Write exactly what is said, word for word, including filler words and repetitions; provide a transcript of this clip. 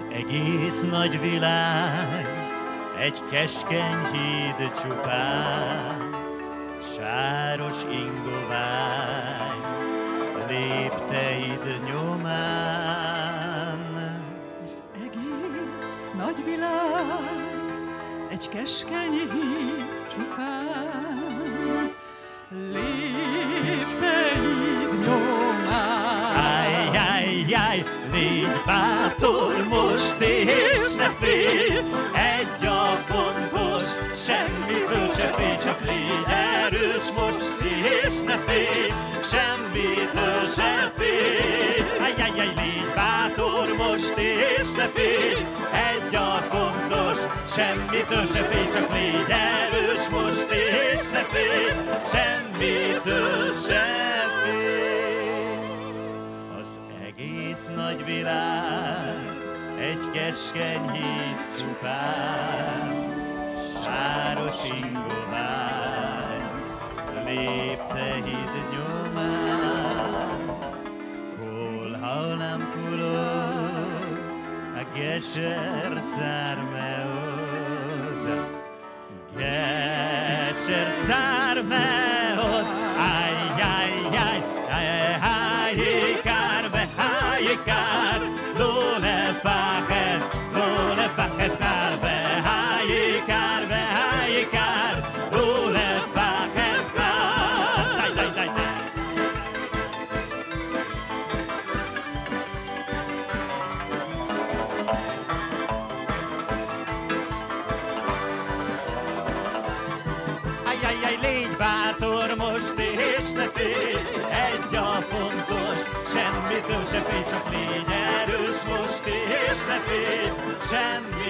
Az egész nagy világ egy keskeny híd csupán, sáros ingovány lépteid nyomán. Az egész nagy világ egy keskeny híd csupán, lépteid nyomán. Áj, áj, áj, légy bátor most és ne félj, egy a fontos, semmitől se félj, csak légy erős most és ne félj, semmitől se félj. Áj, áj, áj, légy bátor most és ne félj, egy a fontos, semmitől se félj, csak légy erős most és ne félj, semmitől se félj. Az egész nagy világ egy keskeny híd csupán, sáros ingovány lépteid nyomán. Hol hallám kulog a geser cármeod, geser cármeod, áj, áj, áj, áj, áj, kárbe, áj, kár, lóle fachet, lóle fachet, kárbe, áj, kárbe, áj, kár, lóle fachet, kár, daj, daj, daj, daj. Áj, áj, áj, légy bátor most és ne félj, egy a fontos, semmitől se félj, csak légy erős most és ne félj, semmi